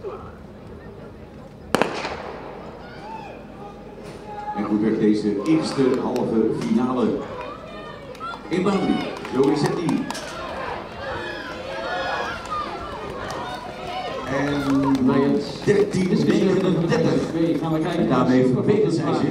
En goed weg deze eerste halve finale. In baan 3, Zoë Sedney. En bij het 13:39 gaan we kijken. Daarmee verbeterd zijn ze.